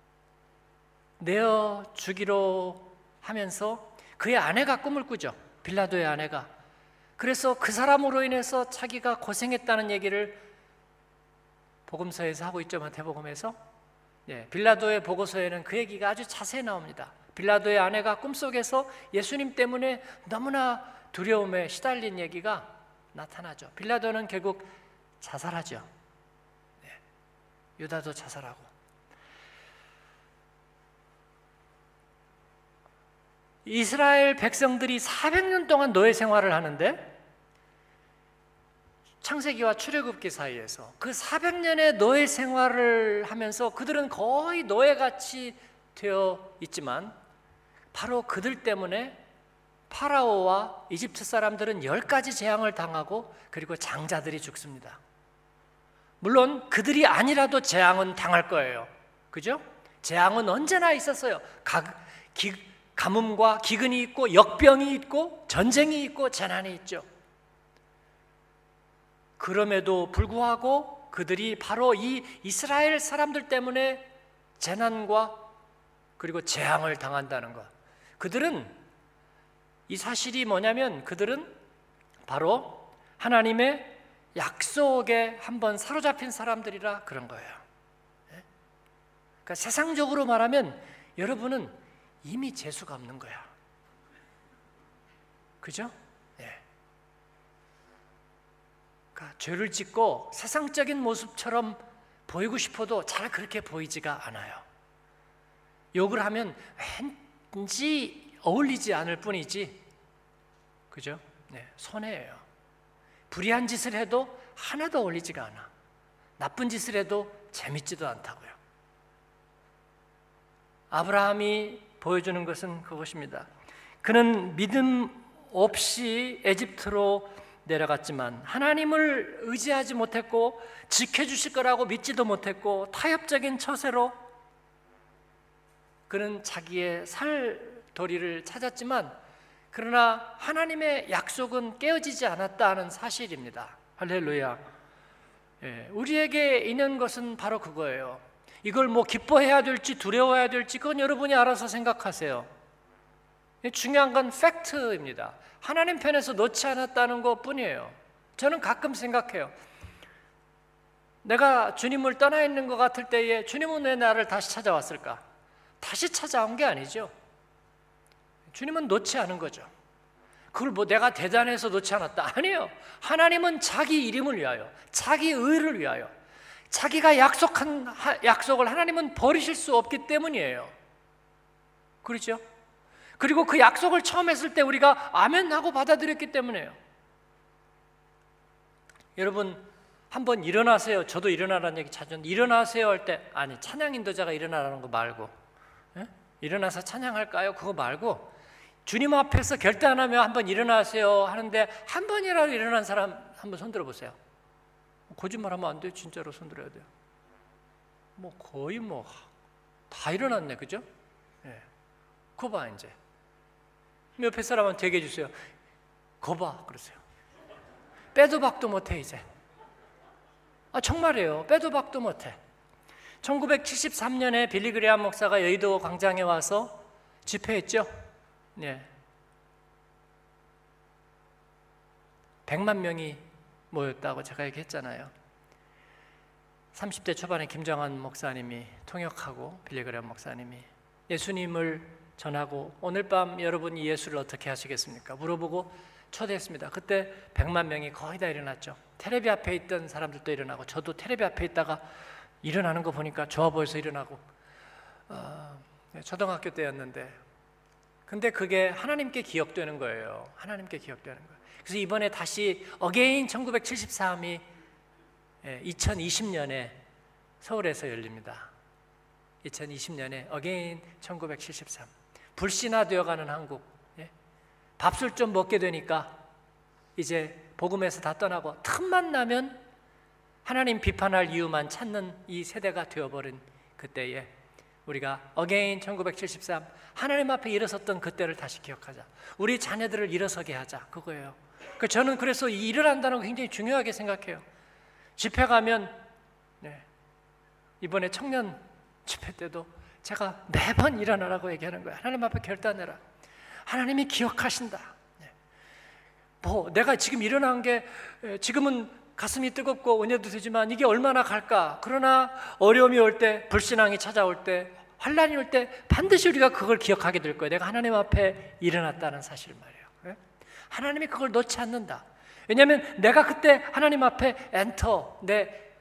내어 주기로 하면서 그의 아내가 꿈을 꾸죠. 빌라도의 아내가. 그래서 그 사람으로 인해서 자기가 고생했다는 얘기를 복음서에서 하고 있죠. 마태복음에서. 예, 빌라도의 보고서에는 그 얘기가 아주 자세히 나옵니다. 빌라도의 아내가 꿈속에서 예수님 때문에 너무나 두려움에 시달린 얘기가 나타나죠. 빌라도는 결국 자살하죠. 네, 유다도 자살하고. 이스라엘 백성들이 사백 년 동안 노예 생활을 하는데, 창세기와 출애굽기 사이에서 그 사백 년의 노예 생활을 하면서 그들은 거의 노예같이 되어 있지만 바로 그들 때문에 파라오와 이집트 사람들은 열 가지 재앙을 당하고 그리고 장자들이 죽습니다. 물론 그들이 아니라도 재앙은 당할 거예요. 그죠? 재앙은 언제나 있었어요. 가, 기, 가뭄과 기근이 있고 역병이 있고 전쟁이 있고 재난이 있죠. 그럼에도 불구하고 그들이 바로 이 이스라엘 사람들 때문에 재난과 그리고 재앙을 당한다는 것. 그들은 이 사실이 뭐냐면 그들은 바로 하나님의 약속에 한번 사로잡힌 사람들이라 그런 거예요. 그러니까 세상적으로 말하면 여러분은 이미 재수가 없는 거야. 그죠? 예. 그러니까 죄를 짓고 세상적인 모습처럼 보이고 싶어도 잘 그렇게 보이지가 않아요. 욕을 하면 왠지 어울리지 않을 뿐이지, 그죠? 네, 손해예요. 불의한 짓을 해도 하나도 어울리지가 않아. 나쁜 짓을 해도 재밌지도 않다고요. 아브라함이 보여주는 것은 그것입니다. 그는 믿음 없이 에집트로 내려갔지만 하나님을 의지하지 못했고 지켜주실 거라고 믿지도 못했고 타협적인 처세로 그는 자기의 살 도리를 찾았지만 그러나 하나님의 약속은 깨어지지 않았다는 사실입니다. 할렐루야. 예, 우리에게 있는 것은 바로 그거예요. 이걸 뭐 기뻐해야 될지 두려워해야 될지 그건 여러분이 알아서 생각하세요. 중요한 건 팩트입니다. 하나님 편에서 놓지 않았다는 것 뿐이에요. 저는 가끔 생각해요. 내가 주님을 떠나 있는 것 같을 때에 주님은 왜 나를 다시 찾아왔을까? 다시 찾아온 게 아니죠. 주님은 놓지 않은 거죠. 그걸 뭐 내가 대단해서 놓지 않았다. 아니에요. 하나님은 자기 이름을 위하여, 자기 의를 위하여, 자기가 약속한 약속을 하나님은 버리실 수 없기 때문이에요. 그렇죠? 그리고 그 약속을 처음 했을 때 우리가 아멘 하고 받아들였기 때문이에요. 여러분 한번 일어나세요. 저도 일어나라는 얘기 자주 하는데 일어나세요 할 때 아니 찬양 인도자가 일어나라는 거 말고 예? 일어나서 찬양할까요? 그거 말고 주님 앞에서 결단하며 한번 일어나세요 하는데 한 번이라도 일어난 사람 한번 손 들어보세요. 거짓말하면 안 돼요. 진짜로 손 들어야 돼요. 뭐 거의 뭐 다 일어났네, 그죠? 예. 그거 봐 이제. 옆에 사람한테 얘기해 주세요. 거 봐, 그러세요. 빼도 박도 못해 이제. 아 정말이에요. 빼도 박도 못해. 천구백칠십삼 년에 빌리 그레이엄 목사가 여의도 광장에 와서 집회했죠. 네. 백만 명이 모였다고 제가 얘기했잖아요. 삼십 대 초반에 김정한 목사님이 통역하고 빌리 그레이엄 목사님이 예수님을 전하고 오늘 밤 여러분이 예수를 어떻게 하시겠습니까? 물어보고 초대했습니다. 그때 백만 명이 거의 다 일어났죠. 텔레비 앞에 있던 사람들도 일어나고 저도 텔레비 앞에 있다가 일어나는 거 보니까 좋아 보여서 일어나고 어, 초등학교 때였는데 근데 그게 하나님께 기억되는 거예요. 하나님께 기억되는 거예요. 그래서 이번에 다시 어게인 천구백칠십삼이 이천이십 년에 서울에서 열립니다. 이천이십 년에 어게인 천구백칠십삼 불신화되어가는 한국. 밥술 좀 먹게 되니까 이제 복음에서 다 떠나고 틈만 나면 하나님 비판할 이유만 찾는 이 세대가 되어버린 그때에 우리가 어게인 천구백칠십삼 하나님 앞에 일어섰던 그때를 다시 기억하자. 우리 자녀들을 일어서게 하자. 그거예요. 저는 그래서 이 일어난다는 거 굉장히 중요하게 생각해요. 집회 가면 네, 이번에 청년 집회 때도 제가 매번 일어나라고 얘기하는 거예요. 하나님 앞에 결단해라. 하나님이 기억하신다. 네. 뭐 내가 지금 일어난 게 지금은 가슴이 뜨겁고 은혜도 되지만 이게 얼마나 갈까? 그러나 어려움이 올 때, 불신앙이 찾아올 때, 환난이 올 때 반드시 우리가 그걸 기억하게 될 거예요. 내가 하나님 앞에 일어났다는 사실 말이에요. 네? 하나님이 그걸 놓지 않는다. 왜냐하면 내가 그때 하나님 앞에 엔터, 내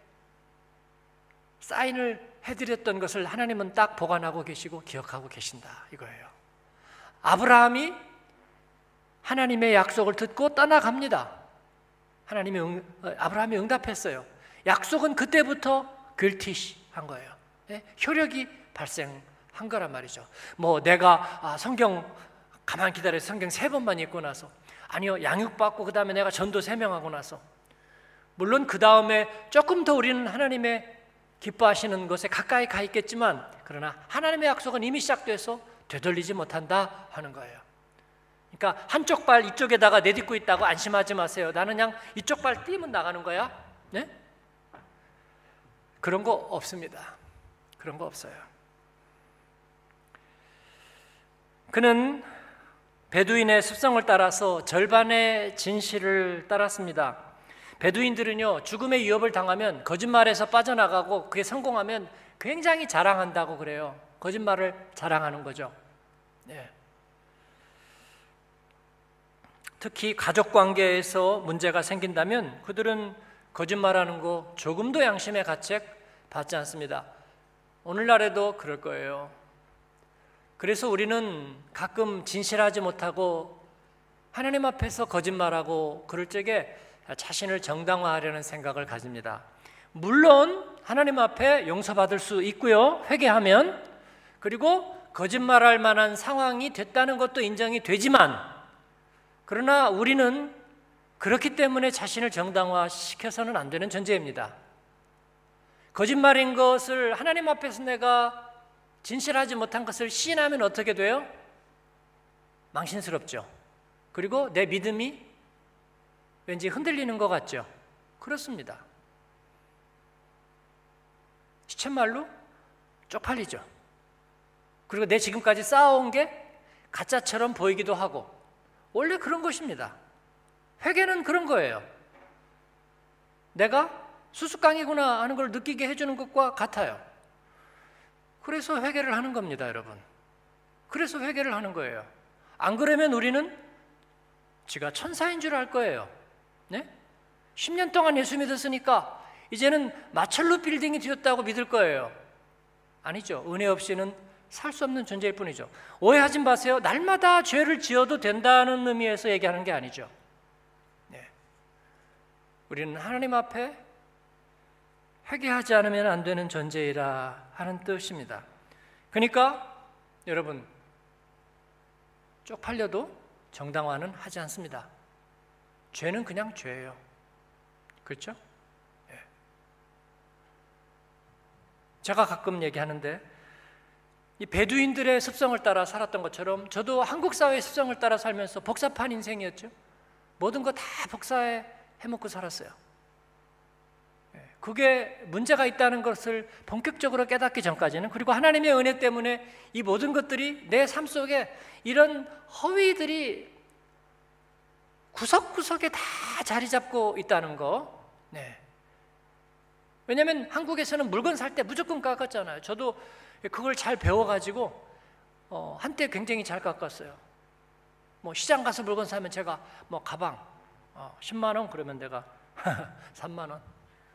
사인을 해드렸던 것을 하나님은 딱 보관하고 계시고 기억하고 계신다 이거예요. 아브라함이 하나님의 약속을 듣고 떠나갑니다. 하나님이 응, 아브라함이 응답했어요. 약속은 그때부터 글티시한 거예요. 네? 효력이 발생한 거란 말이죠. 뭐 내가 아, 성경 가만 기다려서 성경 세 번만 읽고 나서 아니요 양육받고 그 다음에 내가 전도 세 명 하고 나서 물론 그 다음에 조금 더 우리는 하나님의 기뻐하시는 것에 가까이 가 있겠지만 그러나 하나님의 약속은 이미 시작돼서 되돌리지 못한다 하는 거예요. 그러니까 한쪽 발 이쪽에다가 내딛고 있다고 안심하지 마세요. 나는 그냥 이쪽 발 띄면 나가는 거야. 네? 그런 거 없습니다. 그런 거 없어요. 그는 베두인의 습성을 따라서 절반의 진실을 따랐습니다. 베두인들은요 죽음의 위협을 당하면 거짓말에서 빠져나가고 그게 성공하면 굉장히 자랑한다고 그래요. 거짓말을 자랑하는 거죠. 네. 특히 가족관계에서 문제가 생긴다면 그들은 거짓말하는 거 조금도 양심의 가책 받지 않습니다. 오늘날에도 그럴 거예요. 그래서 우리는 가끔 진실하지 못하고 하나님 앞에서 거짓말하고 그럴 적에 자신을 정당화하려는 생각을 가집니다. 물론 하나님 앞에 용서받을 수 있고요, 회개하면. 그리고 거짓말할 만한 상황이 됐다는 것도 인정이 되지만, 그러나 우리는 그렇기 때문에 자신을 정당화시켜서는 안 되는 존재입니다. 거짓말인 것을 하나님 앞에서 내가 진실하지 못한 것을 시인하면 어떻게 돼요? 망신스럽죠. 그리고 내 믿음이 왠지 흔들리는 것 같죠. 그렇습니다. 시쳇말로 쪽팔리죠. 그리고 내 지금까지 쌓아온 게 가짜처럼 보이기도 하고, 원래 그런 것입니다. 회개는 그런 거예요. 내가 수수깡이구나 하는 걸 느끼게 해주는 것과 같아요. 그래서 회개를 하는 겁니다, 여러분. 그래서 회개를 하는 거예요. 안 그러면 우리는 지가 천사인 줄 알 거예요. 네? 십 년 동안 예수 믿었으니까 이제는 마철로 빌딩이 되었다고 믿을 거예요. 아니죠. 은혜 없이는 살 수 없는 존재일 뿐이죠. 오해하지 마세요. 날마다 죄를 지어도 된다는 의미에서 얘기하는 게 아니죠. 네. 우리는 하나님 앞에 회개하지 않으면 안 되는 존재이라 하는 뜻입니다. 그러니까 여러분, 쪽팔려도 정당화는 하지 않습니다. 죄는 그냥 죄예요. 그렇죠? 네. 제가 가끔 얘기하는데, 이 베두인들의 습성을 따라 살았던 것처럼 저도 한국 사회의 습성을 따라 살면서 복잡한 인생이었죠. 모든 거 다 복사해 해먹고 살았어요. 그게 문제가 있다는 것을 본격적으로 깨닫기 전까지는, 그리고 하나님의 은혜 때문에 이 모든 것들이 내 삶 속에 이런 허위들이 구석구석에 다 자리 잡고 있다는 거. 네. 왜냐하면 한국에서는 물건 살 때 무조건 깎았잖아요. 저도 그걸 잘 배워가지고 어, 한때 굉장히 잘 깎았어요. 뭐 시장 가서 물건 사면 제가 뭐 가방 어, 십만 원 그러면 내가 삼만 원.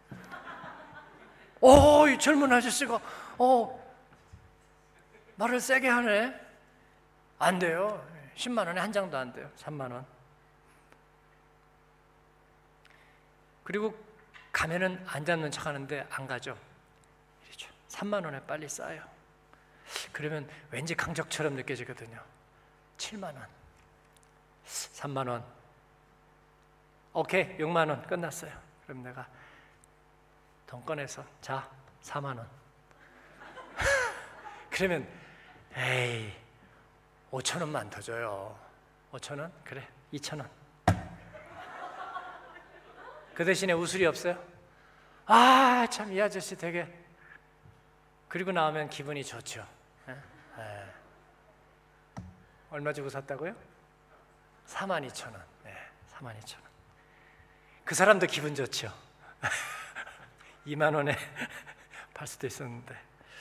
오, 이 젊은 아저씨가 어, 말을 세게 하네. 안 돼요. 십만 원에 한 장도 안 돼요. 삼만 원. 그리고 가면은 안 잡는 척 하는데 안 가죠. 삼만 원에 빨리 싸요. 그러면 왠지 강적처럼 느껴지거든요. 칠만 원, 삼만 원, 오케이, 육만 원 끝났어요. 그럼 내가 돈 꺼내서 자, 사만 원. 그러면 에이, 오천 원만 더 줘요. 오천 원? 그래, 이천 원. 그 대신에 우술이 없어요? 아, 참 이 아저씨 되게. 그리고 나오면 기분이 좋죠. 에? 에. 얼마 주고 샀다고요? 사만 이천 원. 네, 사만 이천 원. 그 사람도 기분 좋죠. 이만 원에 팔 수도 있었는데.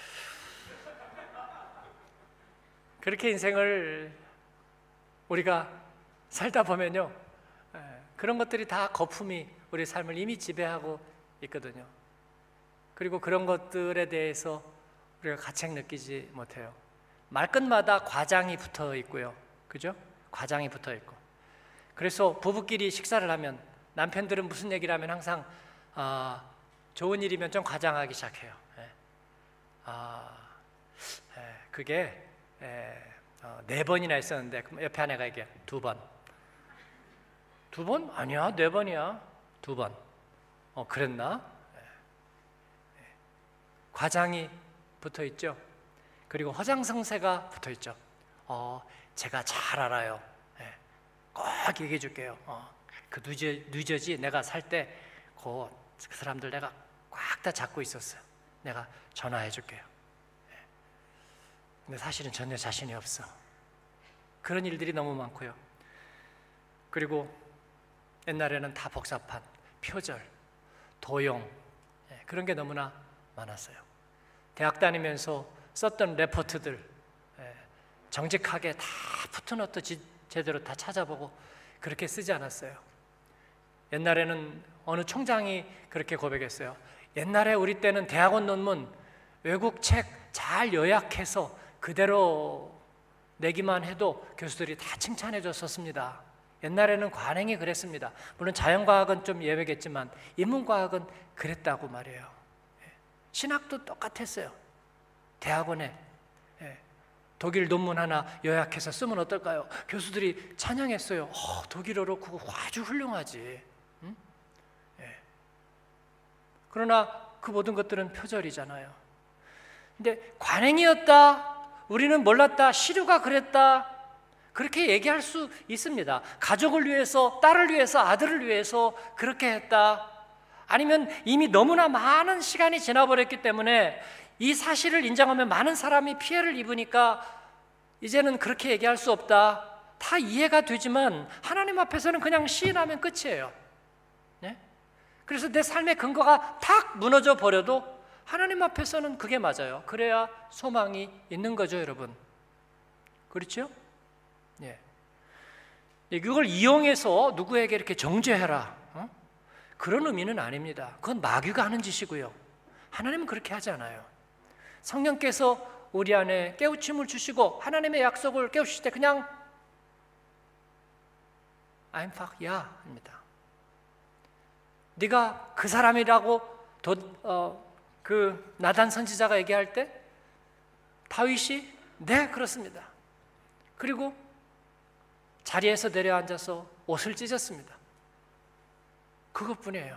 그렇게 인생을 우리가 살다 보면요, 에, 그런 것들이 다 거품이 우리 삶을 이미 지배하고 있거든요. 그리고 그런 것들에 대해서 우리가 가책 느끼지 못해요. 말끝마다 과장이 붙어 있고요. 그죠? 과장이 붙어 있고. 그래서 부부끼리 식사를 하면 남편들은 무슨 얘기를 하면 항상 아, 좋은 일이면 좀 과장하기 시작해요. 예. 아, 예, 그게 예, 어, 네 번이나 있었는데 그럼 옆에 아내가 얘기해. 두 번. 두 번? 아니야, 네 번이야. 두 번. 어, 그랬나? 예. 예. 과장이 붙어 있죠. 그리고 허장성세가 붙어 있죠. 어, 제가 잘 알아요. 예. 꼭 얘기해 줄게요. 어, 그 뉴저, 뉴저지 내가 살 때 그 그 사람들 내가 꽉 다 잡고 있었어요. 내가 전화해 줄게요. 예. 근데 사실은 전혀 자신이 없어. 그런 일들이 너무 많고요. 그리고 옛날에는 다 복잡한 표절, 도용, 예, 그런 게 너무나 많았어요. 대학 다니면서 썼던 레포트들 예, 정직하게 다 푸트노트 제대로 다 찾아보고 그렇게 쓰지 않았어요. 옛날에는 어느 총장이 그렇게 고백했어요. 옛날에 우리 때는 대학원 논문 외국 책 잘 요약해서 그대로 내기만 해도 교수들이 다 칭찬해 줬었습니다. 옛날에는 관행이 그랬습니다. 물론 자연과학은 좀 예외겠지만 인문과학은 그랬다고 말해요. 신학도 똑같았어요. 대학원에 독일 논문 하나 요약해서 쓰면 어떨까요? 교수들이 찬양했어요. 어, 독일어로 그거 아주 훌륭하지. 응? 예. 그러나 그 모든 것들은 표절이잖아요. 근데 관행이었다, 우리는 몰랐다, 시류가 그랬다, 그렇게 얘기할 수 있습니다. 가족을 위해서, 딸을 위해서, 아들을 위해서 그렇게 했다. 아니면 이미 너무나 많은 시간이 지나버렸기 때문에 이 사실을 인정하면 많은 사람이 피해를 입으니까 이제는 그렇게 얘기할 수 없다. 다 이해가 되지만 하나님 앞에서는 그냥 시인하면 끝이에요. 네? 그래서 내 삶의 근거가 탁 무너져 버려도 하나님 앞에서는 그게 맞아요. 그래야 소망이 있는 거죠, 여러분. 그렇죠? 예. 이걸 이용해서 누구에게 이렇게 정죄해라, 어? 그런 의미는 아닙니다. 그건 마귀가 하는 짓이고요. 하나님은 그렇게 하지 않아요. 성령께서 우리 안에 깨우침을 주시고 하나님의 약속을 깨우칠 때 그냥 아임팍 야 합니다. 네가 그 사람이라고 도, 어, 그 나단 선지자가 얘기할 때 다윗이 네 그렇습니다. 그리고 자리에서 내려앉아서 옷을 찢었습니다. 그것뿐이에요.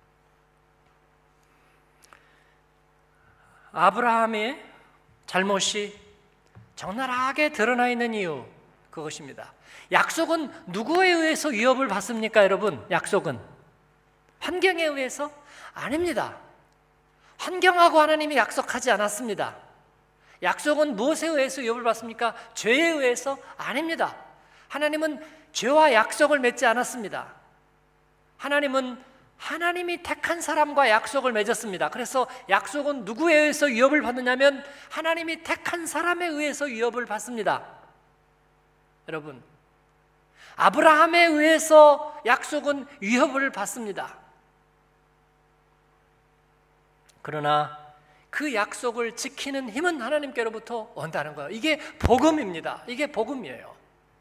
아브라함의 잘못이 적나라하게 드러나 있는 이유, 그것입니다. 약속은 누구에 의해서 위협을 받습니까, 여러분? 약속은 환경에 의해서? 아닙니다. 환경하고 하나님이 약속하지 않았습니다. 약속은 무엇에 의해서 위협을 받습니까? 죄에 의해서? 아닙니다. 하나님은 죄와 약속을 맺지 않았습니다. 하나님은 하나님이 택한 사람과 약속을 맺었습니다. 그래서 약속은 누구에 의해서 위협을 받느냐면 하나님이 택한 사람에 의해서 위협을 받습니다. 여러분, 아브라함에 의해서 약속은 위협을 받습니다. 그러나 그 약속을 지키는 힘은 하나님께로부터 온다는 거예요. 이게 복음입니다. 이게 복음이에요.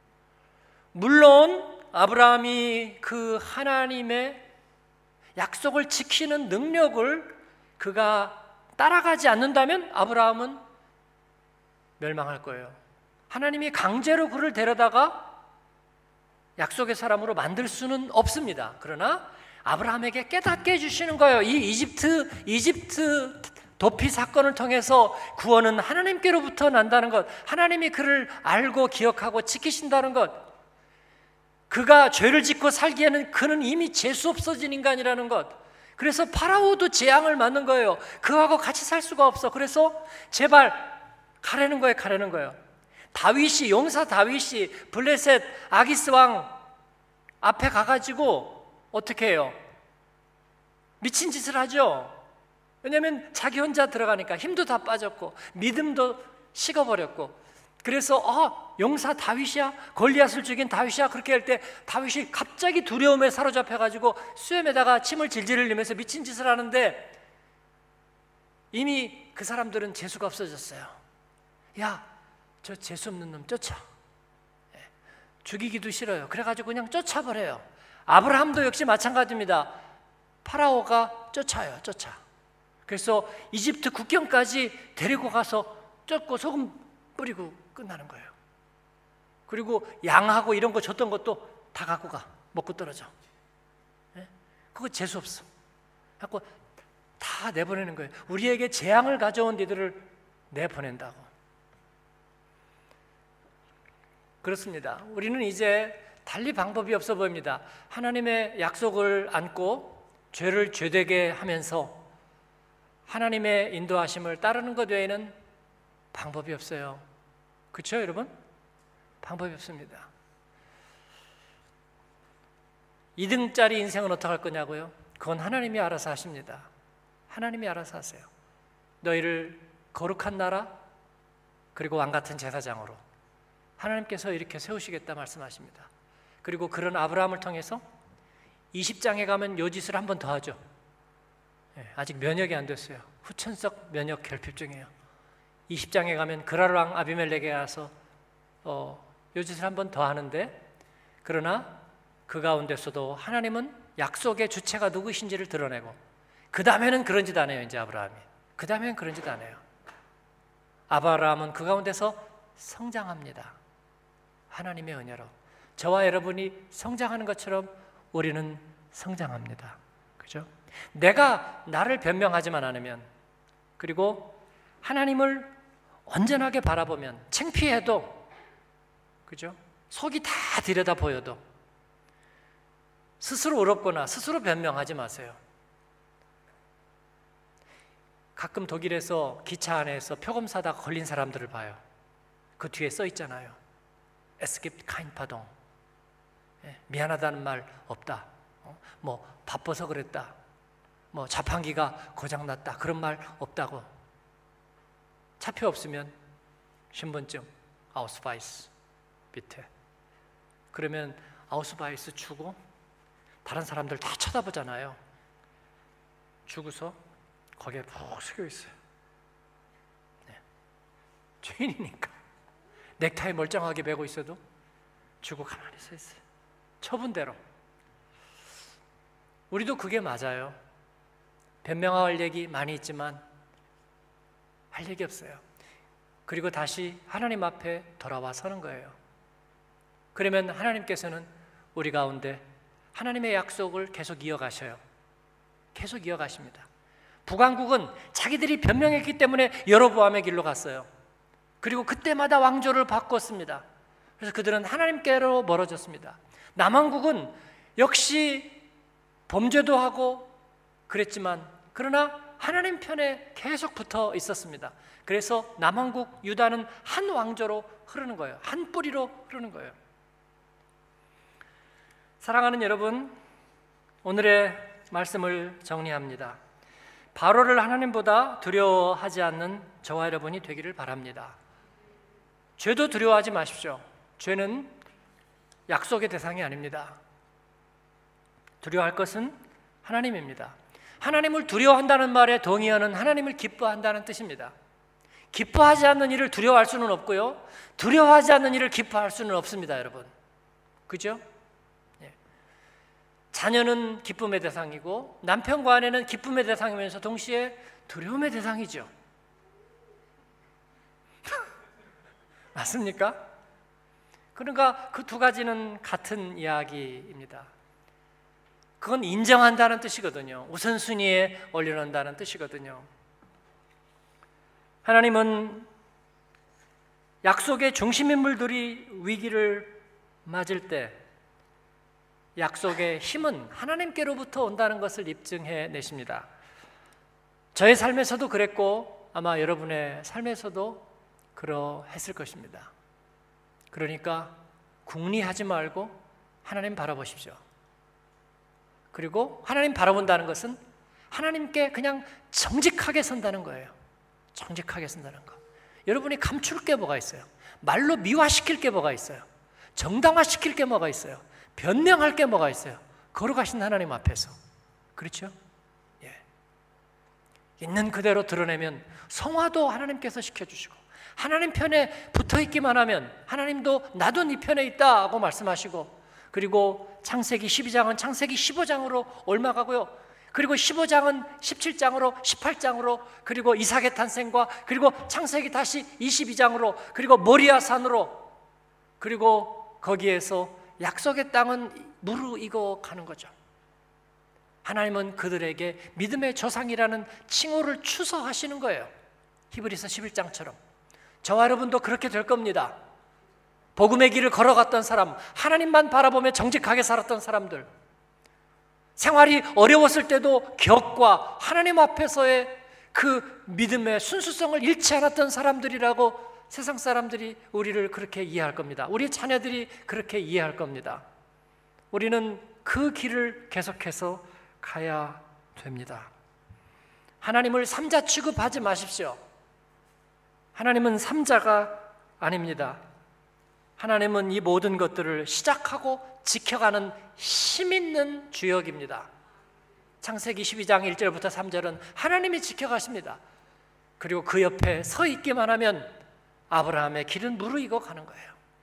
물론 아브라함이 그 하나님의 약속을 지키는 능력을 그가 따라가지 않는다면 아브라함은 멸망할 거예요. 하나님이 강제로 그를 데려다가 약속의 사람으로 만들 수는 없습니다. 그러나 아브라함에게 깨닫게 해주시는 거예요. 이 이집트 이집트 도피 사건을 통해서 구원은 하나님께로부터 난다는 것, 하나님이 그를 알고 기억하고 지키신다는 것, 그가 죄를 짓고 살기에는 그는 이미 재수 없어진 인간이라는 것, 그래서 파라오도 재앙을 맞는 거예요. 그하고 같이 살 수가 없어. 그래서 제발 가라는 거예요. 가라는 거예요. 다윗이, 용사 다윗이 블레셋 아기스 왕 앞에 가가지고 어떻게 해요? 미친 짓을 하죠. 왜냐하면 자기 혼자 들어가니까 힘도 다 빠졌고 믿음도 식어버렸고, 그래서 어, 용사 다윗이야? 골리앗을 죽인 다윗이야? 그렇게 할 때 다윗이 갑자기 두려움에 사로잡혀가지고 수염에다가 침을 질질 흘리면서 미친 짓을 하는데 이미 그 사람들은 재수가 없어졌어요. 야, 저 재수 없는 놈 쫓아. 죽이기도 싫어요. 그래가지고 그냥 쫓아버려요. 아브라함도 역시 마찬가지입니다. 파라오가 쫓아요. 쫓아. 그래서 이집트 국경까지 데리고 가서 쫓고 소금 뿌리고 끝나는 거예요. 그리고 양하고 이런 거 줬던 것도 다 갖고 가. 먹고 떨어져. 예? 그거 재수 없어. 갖고 다 내보내는 거예요. 우리에게 재앙을 가져온 니들을 내보낸다고. 그렇습니다. 우리는 이제 달리 방법이 없어 보입니다. 하나님의 약속을 안고 죄를 죄되게 하면서 하나님의 인도하심을 따르는 것 외에는 방법이 없어요. 그렇죠, 여러분? 방법이 없습니다. 이 등짜리 인생은 어떻게 할 거냐고요? 그건 하나님이 알아서 하십니다. 하나님이 알아서 하세요. 너희를 거룩한 나라 그리고 왕같은 제사장으로 하나님께서 이렇게 세우시겠다 말씀하십니다. 그리고 그런 아브라함을 통해서 이십 장에 가면 요 짓을 한 번 더 하죠. 아직 면역이 안 됐어요. 후천적 면역 결핍 중이에요. 이십 장에 가면 그랄 왕 아비멜렉에 가서 어, 요 짓을 한 번 더 하는데, 그러나 그 가운데서도 하나님은 약속의 주체가 누구신지를 드러내고, 그 다음에는 그런 짓 안 해요. 이제 아브라함이 그 다음에는 그런 짓 안 해요. 아브라함은 그 가운데서 성장합니다. 하나님의 은혜로 저와 여러분이 성장하는 것처럼 우리는 성장합니다. 그죠? 내가 나를 변명하지만 않으면, 그리고 하나님을 온전하게 바라보면, 창피해도, 그죠? 속이 다 들여다 보여도 스스로 의롭거나 스스로 변명하지 마세요. 가끔 독일에서 기차 안에서 표금 사다가 걸린 사람들을 봐요. 그 뒤에 써 있잖아요. 에스깁 카인 파동. 미안하다는 말 없다. 어? 뭐 바빠서 그랬다. 뭐 자판기가 고장났다. 그런 말 없다고. 차표 없으면 신분증 아우스바이스 밑에. 그러면 아우스바이스 주고 다른 사람들 다 쳐다보잖아요. 주고서 거기에 푹 숙여 있어요. 네. 죄인이니까. 넥타이 멀쩡하게 매고 있어도 주고 가만히 서 있어요. 처분대로. 우리도 그게 맞아요. 변명할 얘기 많이 있지만 할 얘기 없어요. 그리고 다시 하나님 앞에 돌아와 서는 거예요. 그러면 하나님께서는 우리 가운데 하나님의 약속을 계속 이어가셔요. 계속 이어가십니다. 북왕국은 자기들이 변명했기 때문에 여로보암의 길로 갔어요. 그리고 그때마다 왕조를 바꿨습니다. 그래서 그들은 하나님께로 멀어졌습니다. 남왕국은 역시 범죄도 하고 그랬지만, 그러나 하나님 편에 계속 붙어 있었습니다. 그래서 남왕국 유다는 한 왕조로 흐르는 거예요. 한 뿌리로 흐르는 거예요. 사랑하는 여러분, 오늘의 말씀을 정리합니다. 바로를 하나님보다 두려워하지 않는 저와 여러분이 되기를 바랍니다. 죄도 두려워하지 마십시오. 죄는 약속의 대상이 아닙니다. 두려워할 것은 하나님입니다. 하나님을 두려워한다는 말에 동의하는 하나님을 기뻐한다는 뜻입니다. 기뻐하지 않는 일을 두려워할 수는 없고요, 두려워하지 않는 일을 기뻐할 수는 없습니다, 여러분. 그죠? 예. 자녀는 기쁨의 대상이고 남편과 아내는 기쁨의 대상이면서 동시에 두려움의 대상이죠. 맞습니까? 그러니까 그 두 가지는 같은 이야기입니다. 그건 인정한다는 뜻이거든요. 우선순위에 올려놓는다는 뜻이거든요. 하나님은 약속의 중심인물들이 위기를 맞을 때 약속의 힘은 하나님께로부터 온다는 것을 입증해 내십니다. 저의 삶에서도 그랬고 아마 여러분의 삶에서도 그러했을 것입니다. 그러니까 궁리하지 말고 하나님 바라보십시오. 그리고 하나님 바라본다는 것은 하나님께 그냥 정직하게 선다는 거예요. 정직하게 선다는 거. 여러분이 감출 게 뭐가 있어요? 말로 미화시킬 게 뭐가 있어요? 정당화시킬 게 뭐가 있어요? 변명할 게 뭐가 있어요? 걸어가신 하나님 앞에서. 그렇죠? 예. 있는 그대로 드러내면 성화도 하나님께서 시켜주시고, 하나님 편에 붙어있기만 하면 하나님도 나도 네 편에 있다고 말씀하시고, 그리고 창세기 십이 장은 창세기 십오 장으로 옮아가고요, 그리고 십오 장은 십칠 장으로 십팔 장으로, 그리고 이삭의 탄생과, 그리고 창세기 다시 이십이 장으로, 그리고 모리아산으로, 그리고 거기에서 약속의 땅은 무르익어 가는 거죠. 하나님은 그들에게 믿음의 조상이라는 칭호를 추서하시는 거예요. 히브리서 십일 장처럼 저와 여러분도 그렇게 될 겁니다. 복음의 길을 걸어갔던 사람, 하나님만 바라보며 정직하게 살았던 사람들, 생활이 어려웠을 때도 격과 하나님 앞에서의 그 믿음의 순수성을 잃지 않았던 사람들이라고 세상 사람들이 우리를 그렇게 이해할 겁니다. 우리 자녀들이 그렇게 이해할 겁니다. 우리는 그 길을 계속해서 가야 됩니다. 하나님을 삼자 취급하지 마십시오. 하나님은 삼자가 아닙니다. 하나님은 이 모든 것들을 시작하고 지켜가는 힘 있는 주역입니다. 창세기 십이 장 일 절부터 삼 절은 하나님이 지켜가십니다. 그리고 그 옆에 서 있기만 하면 아브라함의 길은 무르익어 가는 거예요.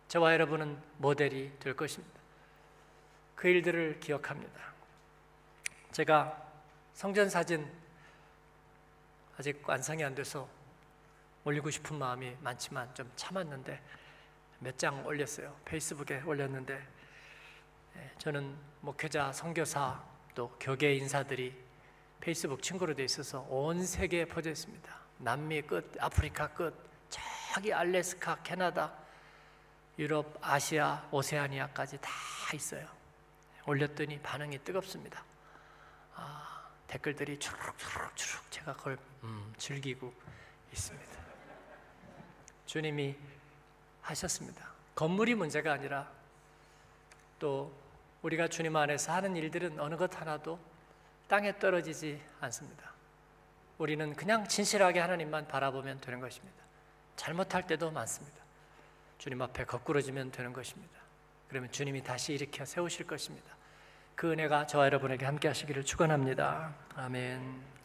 저와 여러분은 모델이 될 것입니다. 그 일들을 기억합니다. 제가 성전 사진 아직 완성이 안 돼서 올리고 싶은 마음이 많지만 좀 참았는데 몇 장 올렸어요. 페이스북에 올렸는데 저는 목회자, 선교사 또 교계 인사들이 페이스북 친구로 돼 있어서 온 세계에 퍼져 있습니다. 남미 끝, 아프리카 끝, 저기 알래스카, 캐나다, 유럽, 아시아, 오세아니아까지 다 있어요. 올렸더니 반응이 뜨겁습니다. 아, 댓글들이 주룩주룩주룩 제가 그걸 음, 즐기고 있습니다. 주님이 하셨습니다. 건물이 문제가 아니라 또 우리가 주님 안에서 하는 일들은 어느 것 하나도 땅에 떨어지지 않습니다. 우리는 그냥 진실하게 하나님만 바라보면 되는 것입니다. 잘못할 때도 많습니다. 주님 앞에 거꾸러지면 되는 것입니다. 그러면 주님이 다시 일으켜 세우실 것입니다. 그 은혜가 저와 여러분에게 함께 하시기를 축원합니다. 아멘.